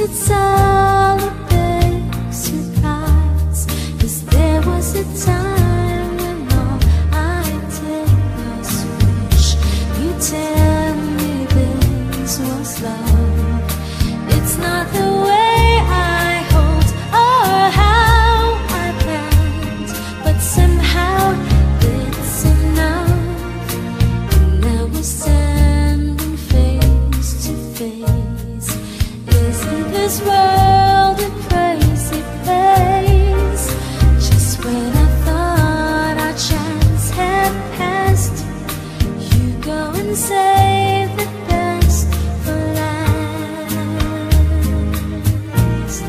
it's all a big surprise, 'cause there was a time when all I did was wish you'd tell me this was love. It's not the way I hoped or how I planned, but somehow it's enough. And now we're standing face to face. Isn't this world a crazy place? Just when I thought our chance had passed, you go and save the best for last.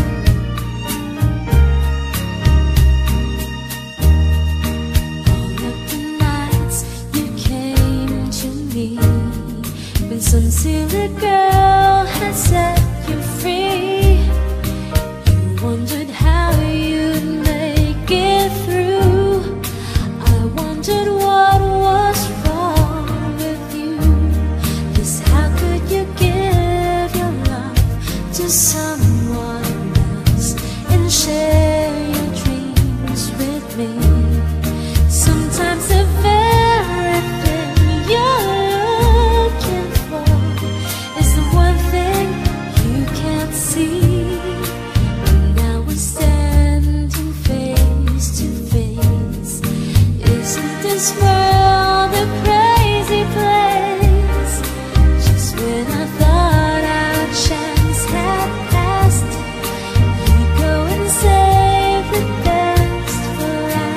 All of the nights you came to me, when some silly girl had set you free, you wondered how you'd make it through. I wondered what was wrong with you, 'cause how could you give your love to someone else and share your dreams with me? Sometimes the very thing you're looking for is the one thing you can't see. And now we're standing face to face. Isn't this world a crazy place? Just when I thought our chance had passed, you go and save the best for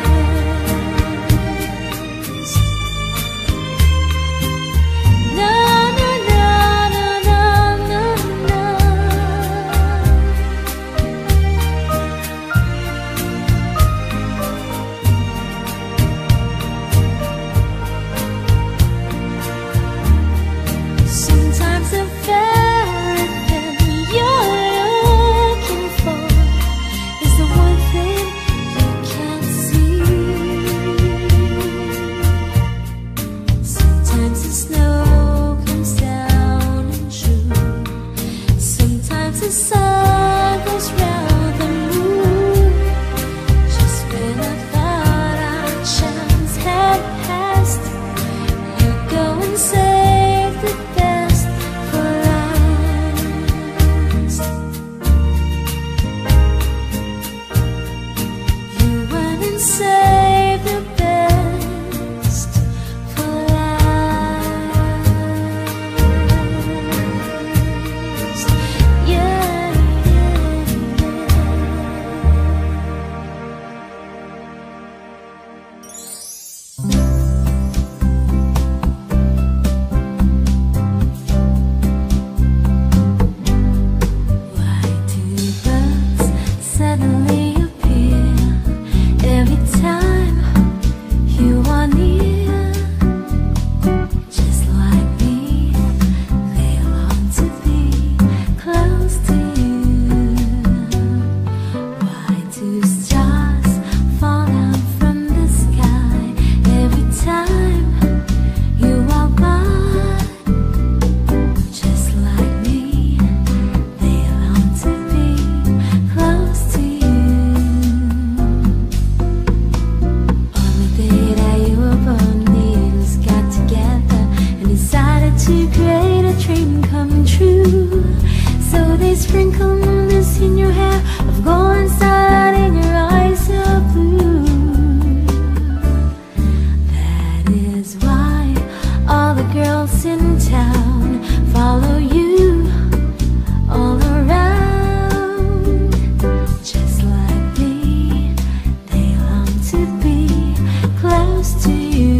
last. No, no, no, no, no, no, no. Sometimes the very thing you're looking for is the one thing you can't see. Sometimes the snow comes down in June. Sometimes the sun goes round the moon. Just when I thought our chance had passed, you go and save the best for last. You went and saved the best for last. Yeah, yeah, Why do bugs suddenly appear every time you are near? Just like me, they long to be close to you. Why do stars fall down from the sky every time you walk by? Just like me, they long to be close to you. On the day that you were born, the angels got together and decided to create a dream come true. So they sprinkled moonless in your hair of gold and starlight in your eyes of blue. That is why all the girls in town follow you all around. Just like me, they long to be close to you.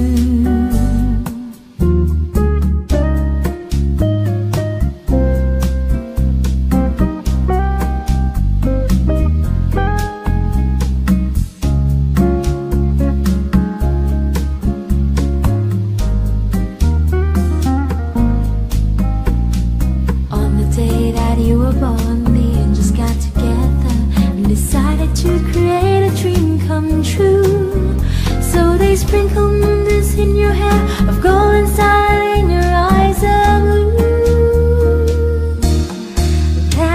On the day that you were born, the angels got together and decided to create a dream come true. So they sprinkled moonless in your hair of gold and starlight in your eyes of blue.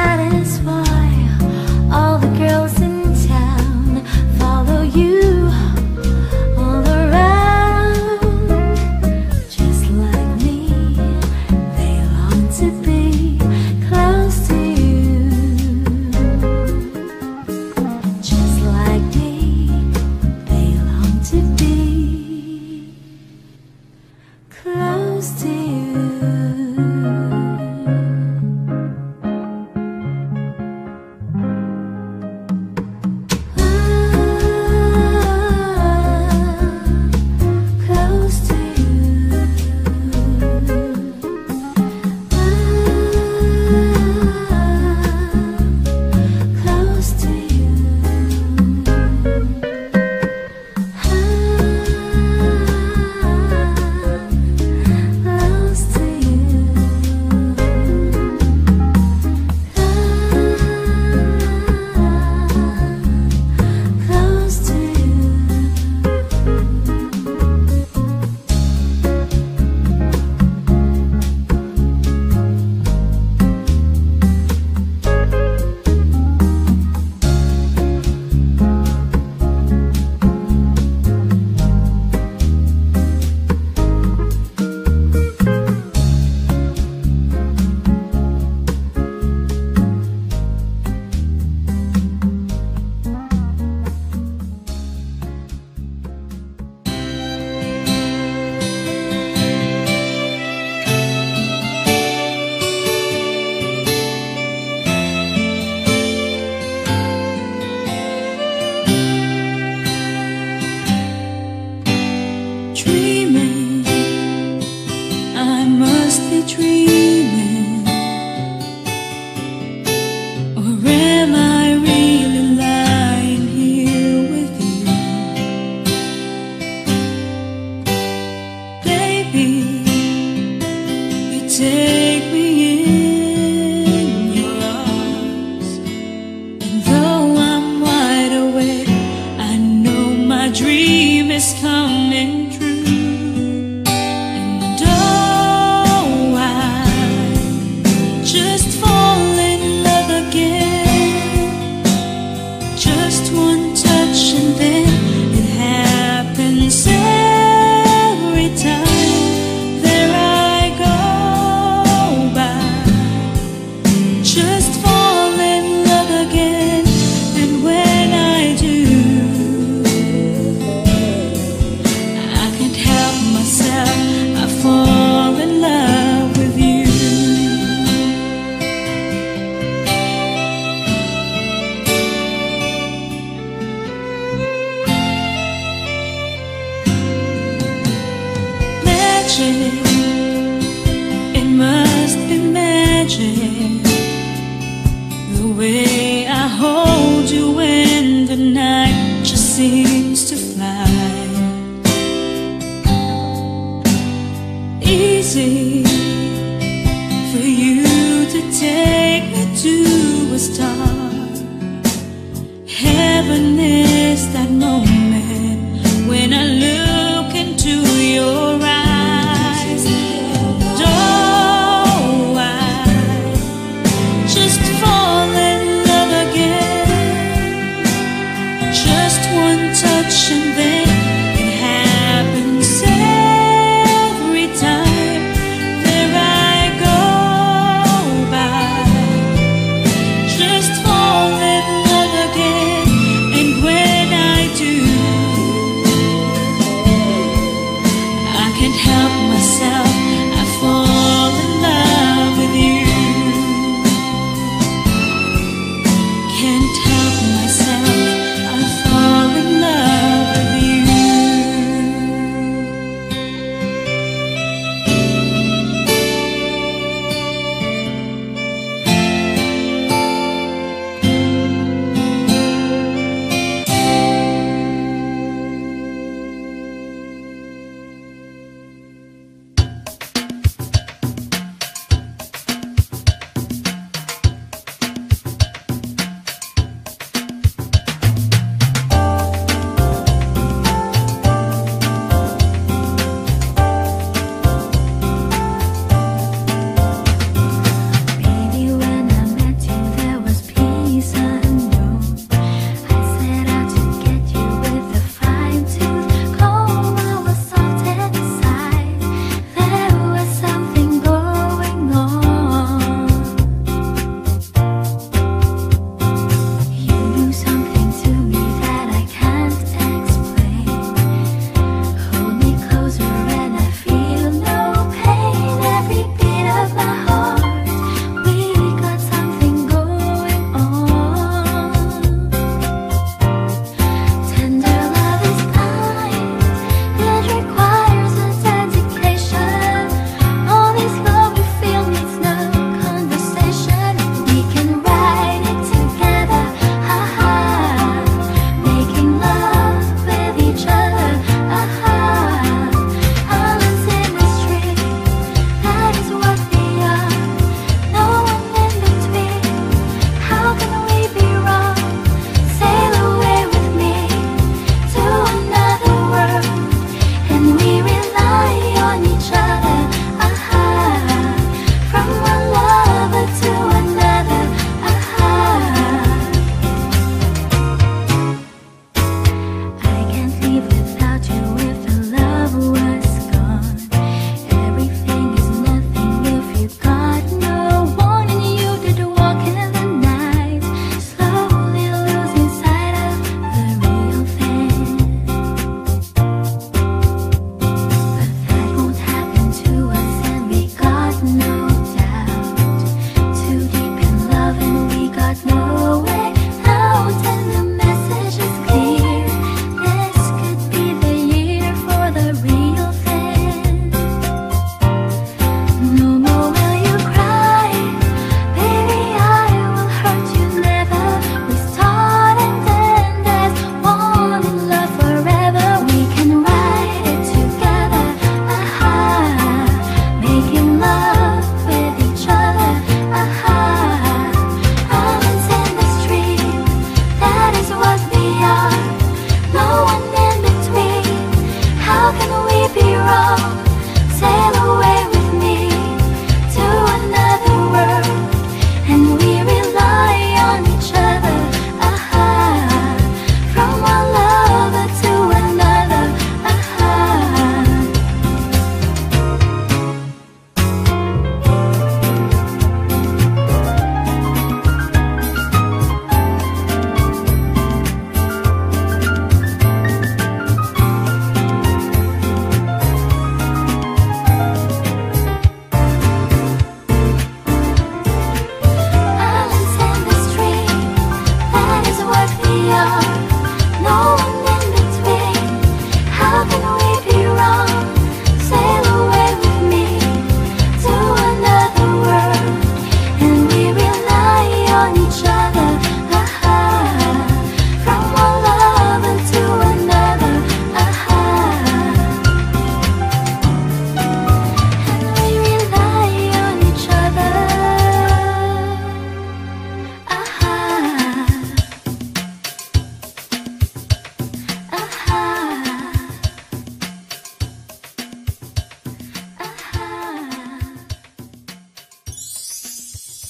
start. Heaven is that moment when I look into your eyes. And oh, I just fall in love again. Just one touch and then it happens every time. There I go by. Just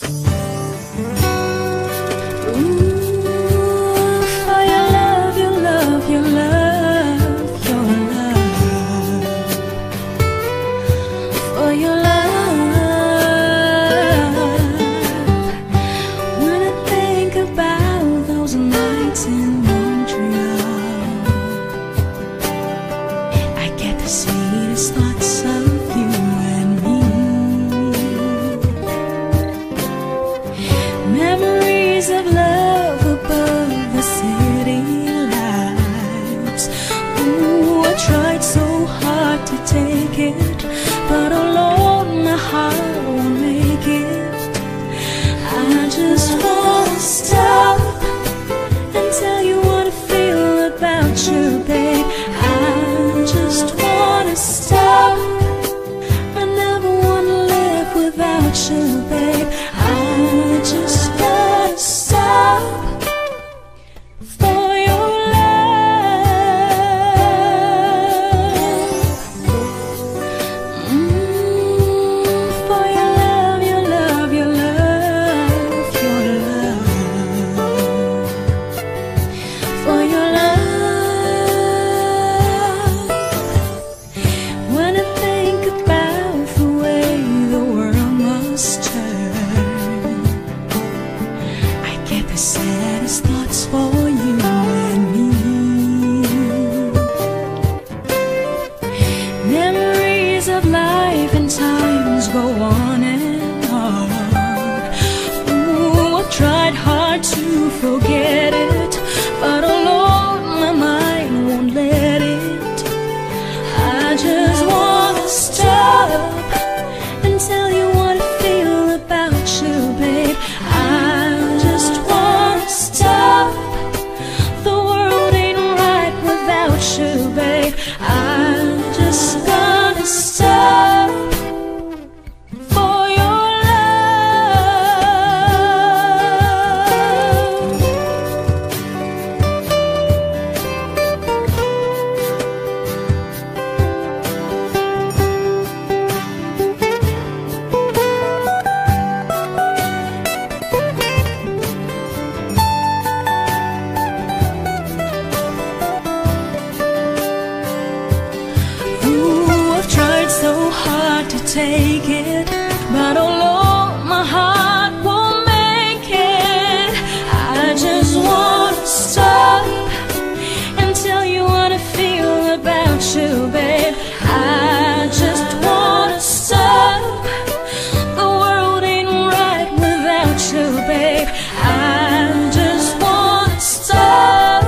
But oh Lord, my heart won't make it. I just wanna stop and tell you what I feel about you, babe. I just wanna stop. I never wanna live without you, babe. I just wanna stop. Saddest thoughts for you and me. Memories of life and times go on and on. Ooh, I've tried hard to forget it, but oh Lord, my mind won't let it. I just wanna stop and tell you what I feel about you, babe. Babe, I'm just gonna stop for your to take it, but oh Lord, my heart won't make it. I just wanna stop and tell you what I feel about you, babe. I just wanna stop. The world ain't right without you, babe. I just wanna stop.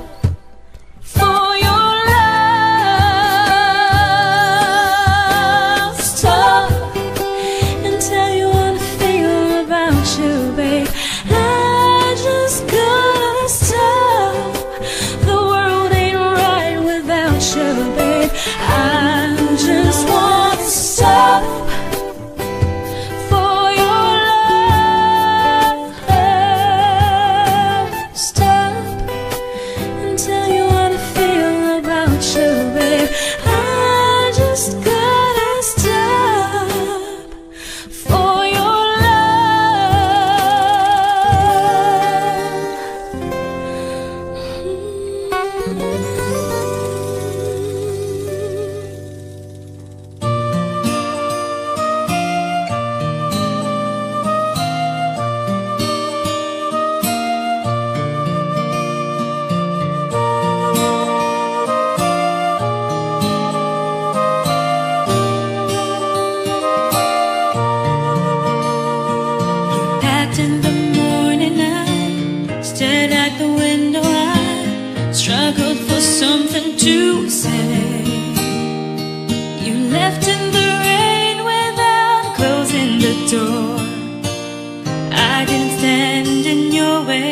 In the morning I stared at the window, I struggled for something to say. You left in the rain without closing the door. I didn't stand in your way.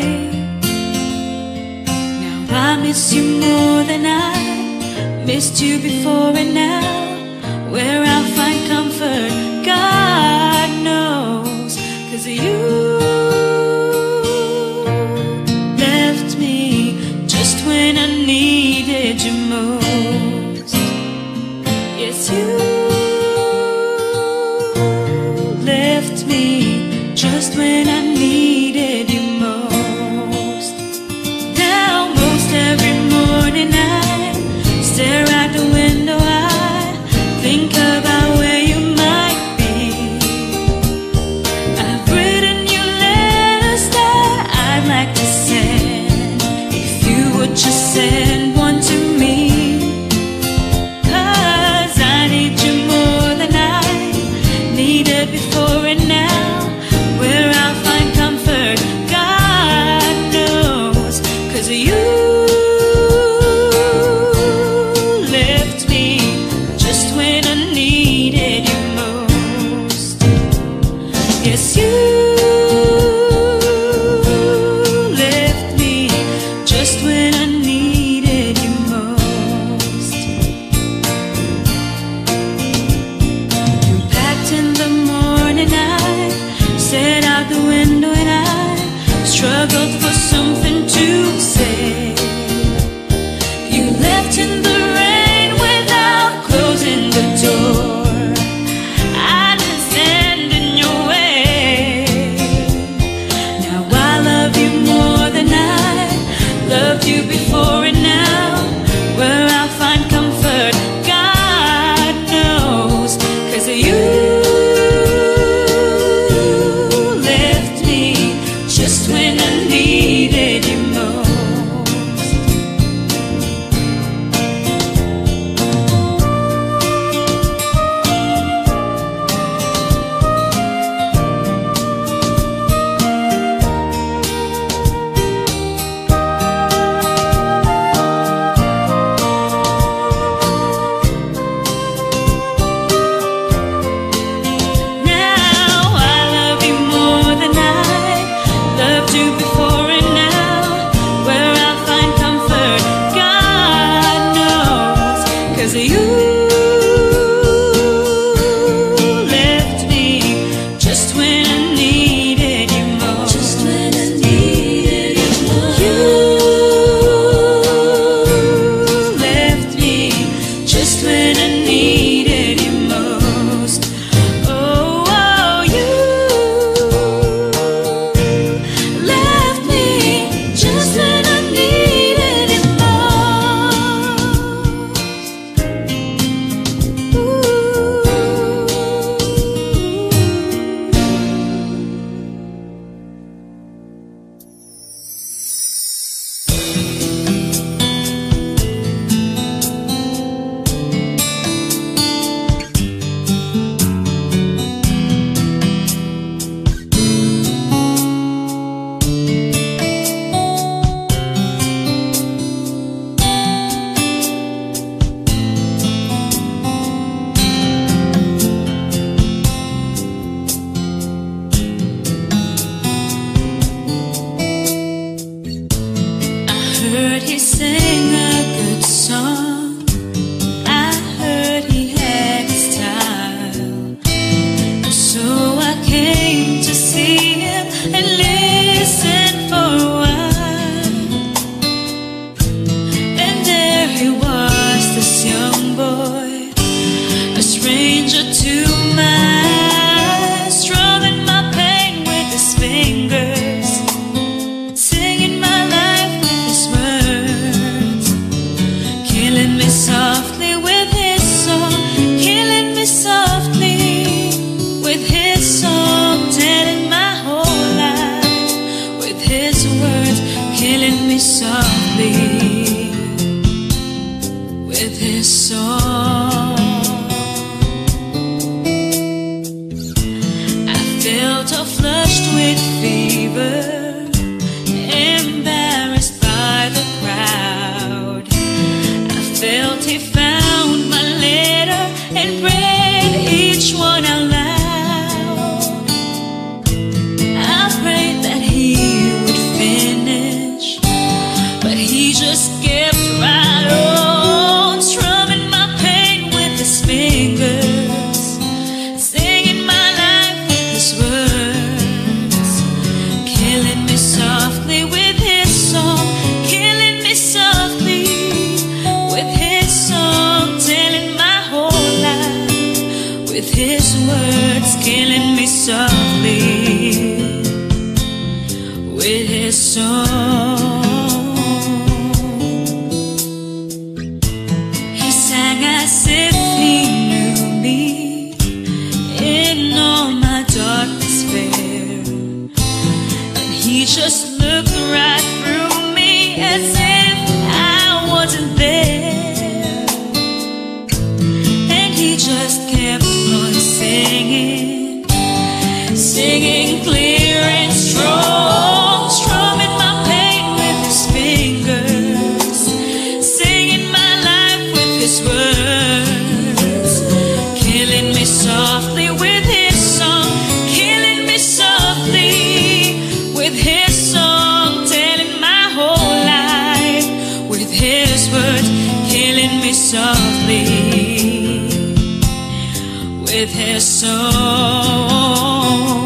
Now I miss you more than I missed you before, and now where I'll find comfort, God knows, 'cause you left me just when I needed you most. Yes, you left me just when I needed you most. Now most every morning I stare out the window, I think about where you might be. I've written you letters that I'd like to send, if you would just send one to me. 'Cause I need you more than I needed before, and now where I'll find comfort, God knows. 'Cause you left me just when I needed you most. Yes, you left me just when I needed you most. You packed in the morning, I stared out the window and I struggled for something to say. You left in the rain without closing the door. I didn't stand in your way. Now I love you more than I loved you before, and now where I'll find comfort, God knows. 'Cause you left me just when I needed you most. Now I love you more than I loved you before, and now where I'll find comfort, God knows. 'Cause you left me just when I needed you most. Just when I needed you most. You left me just when I needed you most. Oh, oh, you left me just when I needed you most. Ooh. I heard he sang a good song. I heard he had his style. So I came to see him and listen for a while. And there he was, this young boy, a stranger to my eyes, strumming my pain with his fingers, singing my life with his words, killing me softly with his song, killing me softly with his song, telling my whole life song. He sang as if he knew me in all my darkness fair, and he just looked right through me as if I wasn't there, and he just kept on singing, singing clear and strong, strumming my pain with his fingers, singing my life with his words, killing me softly with his song, killing me softly with his song, telling my whole life with his words, killing me softly with his song.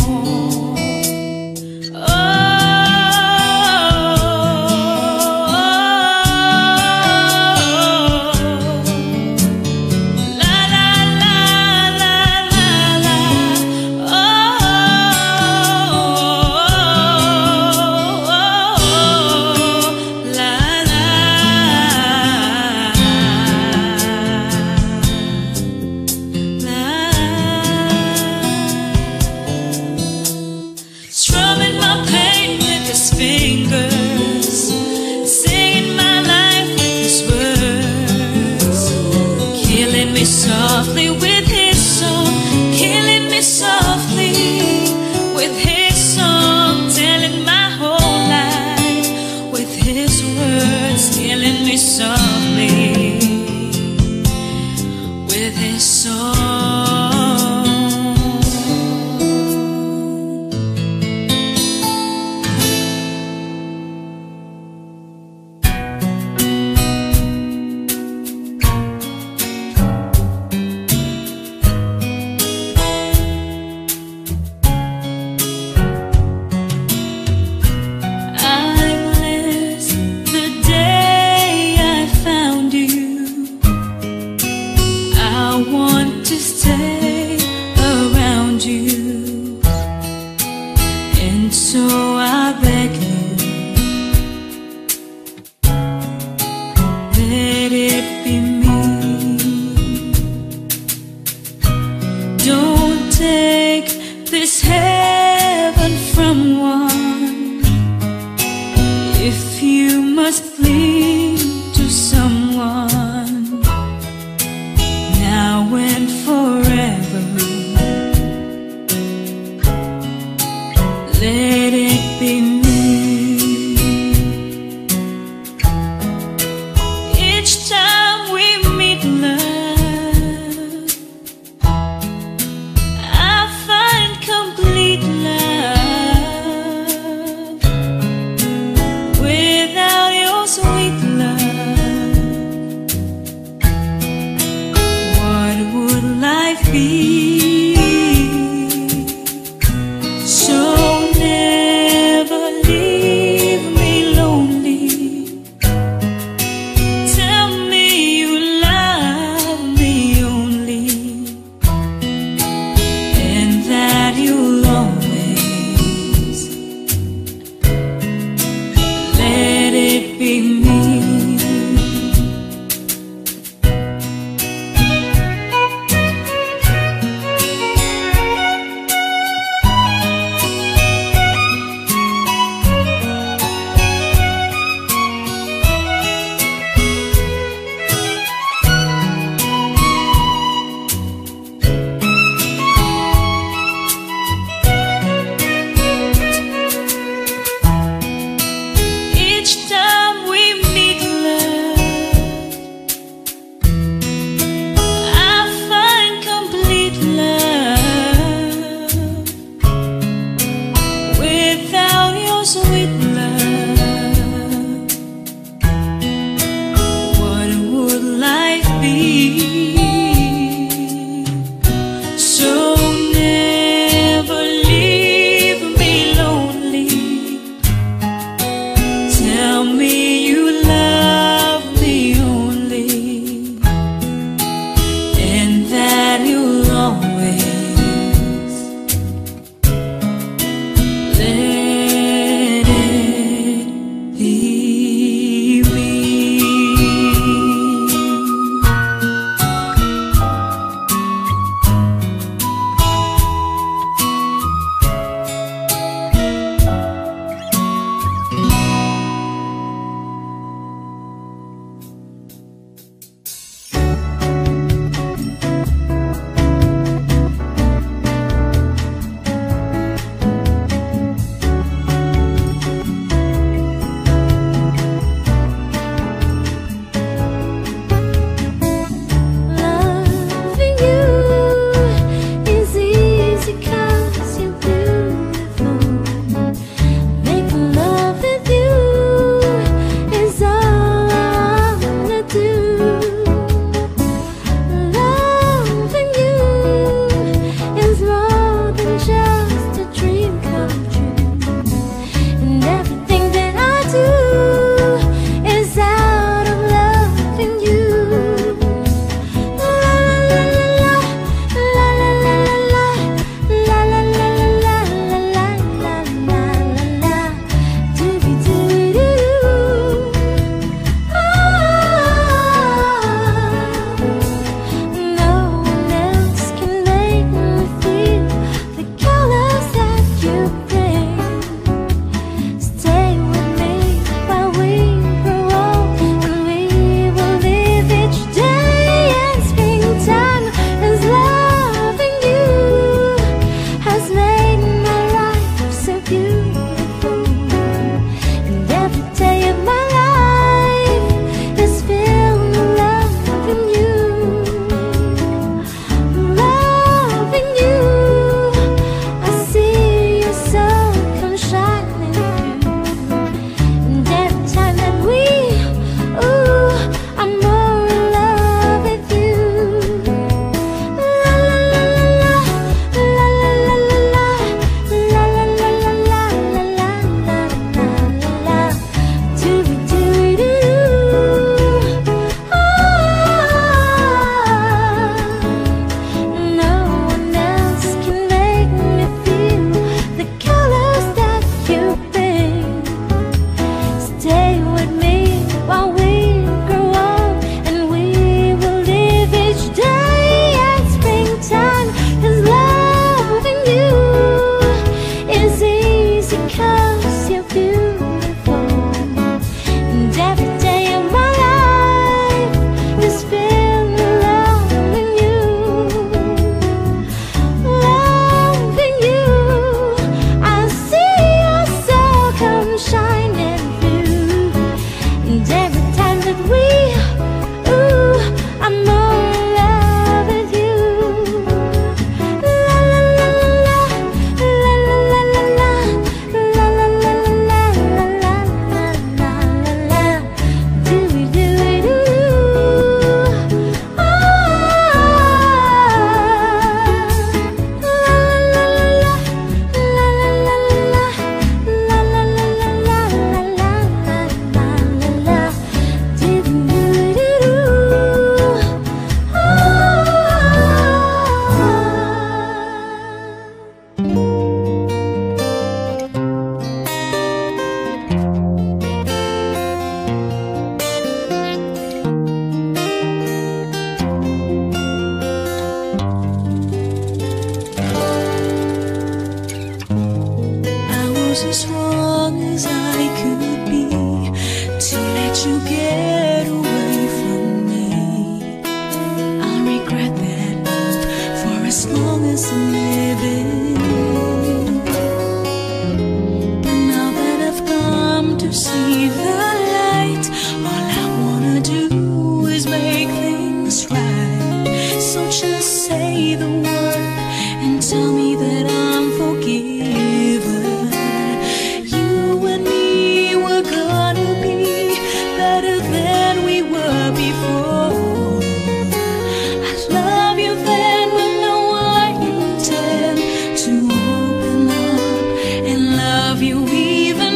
Strumming my pain with his fingers, singing my life with his words, killing me softly with his song, killing me softly with his song, telling my whole life with his words, killing me softly with his song. So I beg you, let it be me. Don't take this heaven from one. If you must cling to someone now and forever, let it be me. Each time we meet, love, I find complete love. Without your sweet love, what would life be? So sweet love, what would life be? So never leave me lonely. Tell me you love me only, and that you'll always let it was as wrong as I could be to let you get away from me. I'll regret that move for as long as I'm living. But now that I've come to see the light, all I wanna do is make things right. So just say the word and tell me that I'm forgiven. You and me were gonna be better than we were before. I love you then, but now I intend to open up and love you even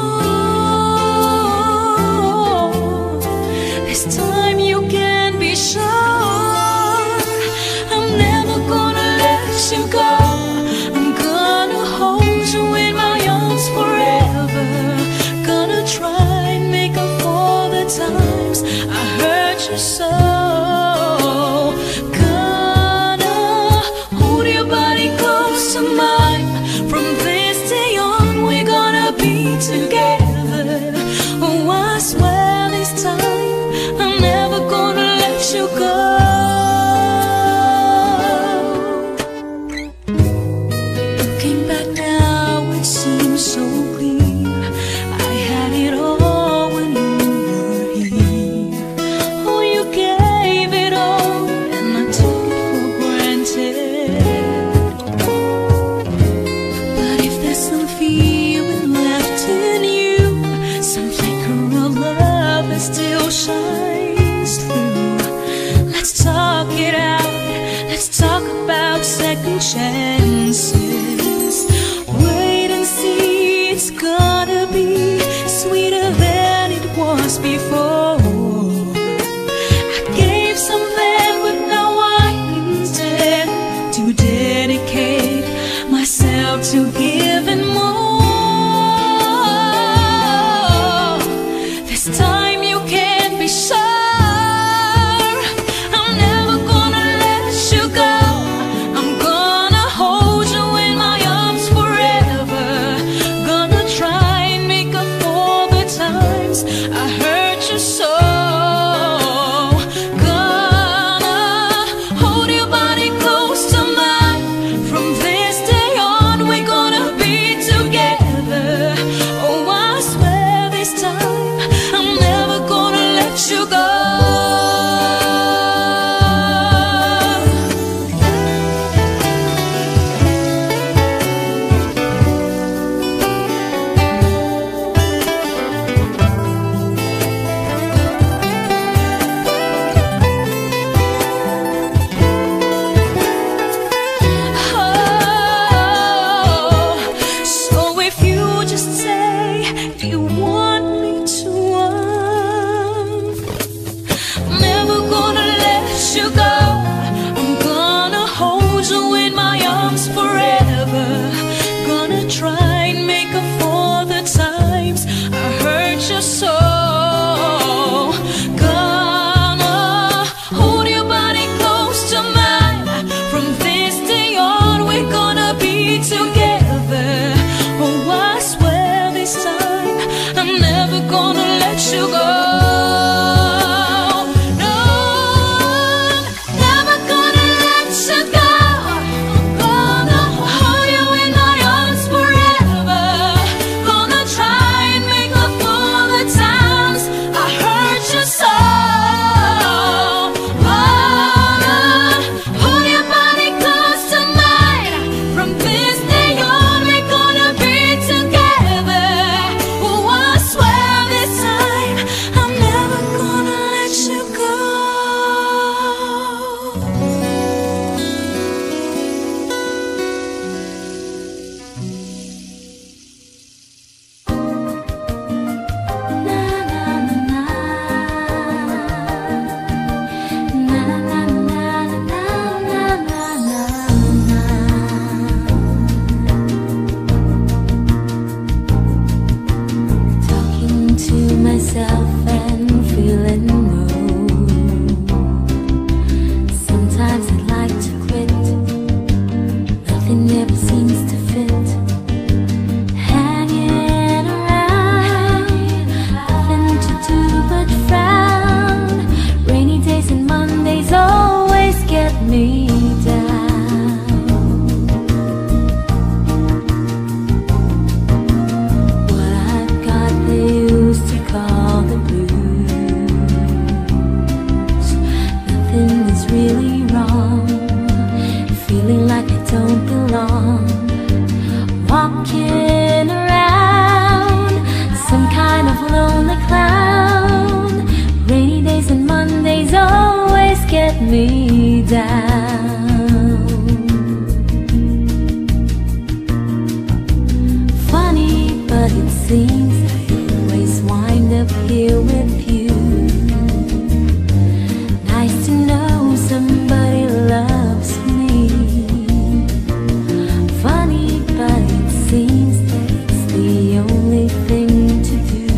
more. This time you can be sure I'm never gonna let you go. I'm gonna hold you in my arms forever. Gonna try and make up for the times I hurt you so. Gonna hold your body close to mine. From this day on, we're gonna be together. Oh, I swear this time I'm never gonna let you go. Looking back now, it seems so clear. I had it all when you were here. Oh, you gave seems I always wind up here with you. Nice to know somebody loves me. Funny, but it seems that it's the only thing to do.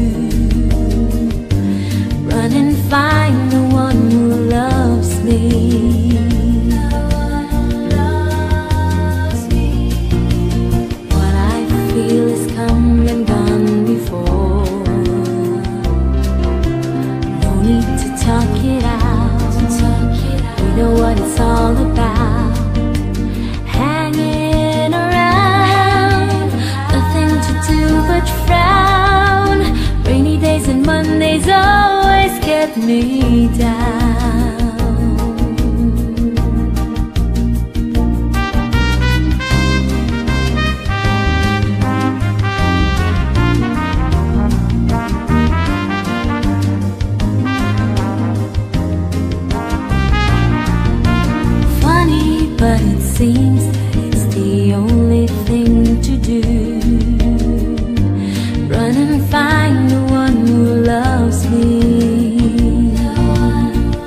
Run and find the one who loves me. What I feel is come and gone before. No need to talk it out. We know what it's all about. Hanging around, nothing to do but frown. Rainy days and Mondays always kept me down. Funny, but it seems that it's the only thing to do. Run and find the one who loves me.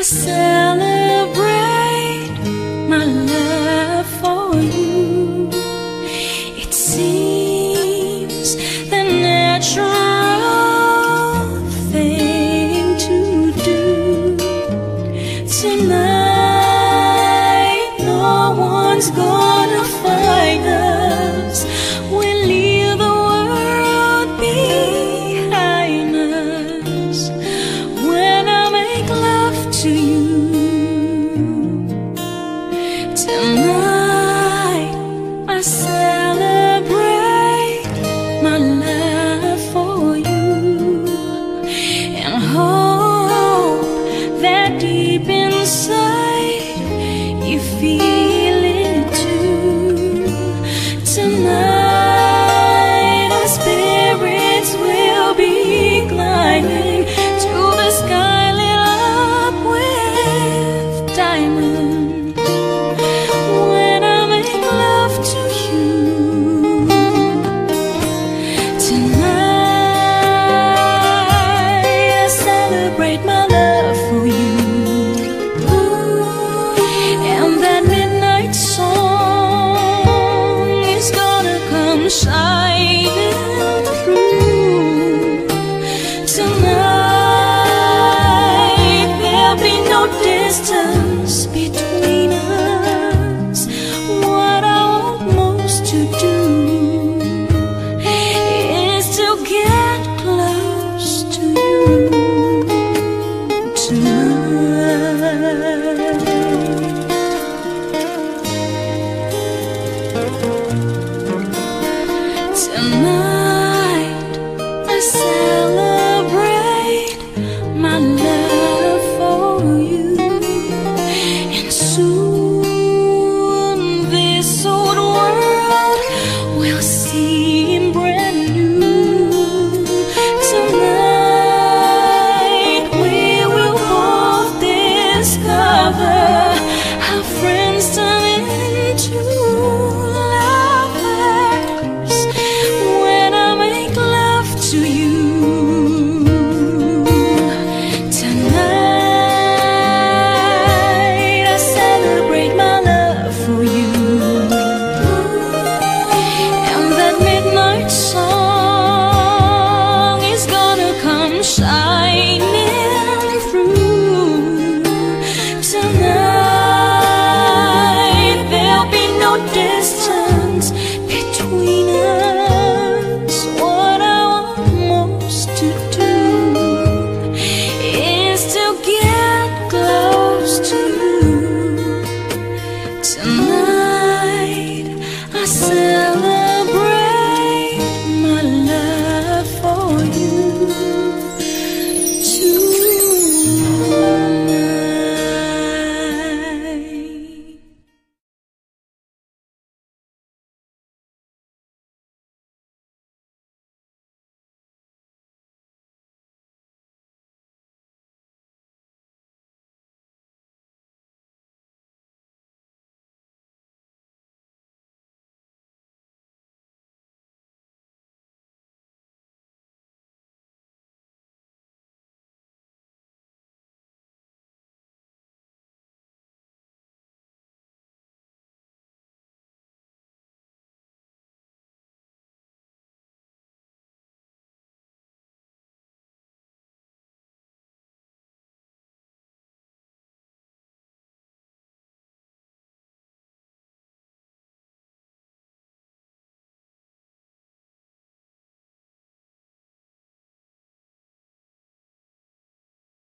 I celebrate my love for you. It seems the natural thing to do. Tonight, no one's gonna find us. We'll leave the world behind us when I make love to you. Tonight, I celebrate my love for you and hope that deep inside you feel it too. Tonight, our spirits will be climbing to the sky lit up with diamonds when I make love to you. Tonight, I celebrate my love for you. And that midnight song is gonna come shining through. Tonight, there'll be no distance between us. What I want most to do is to get close to you tonight.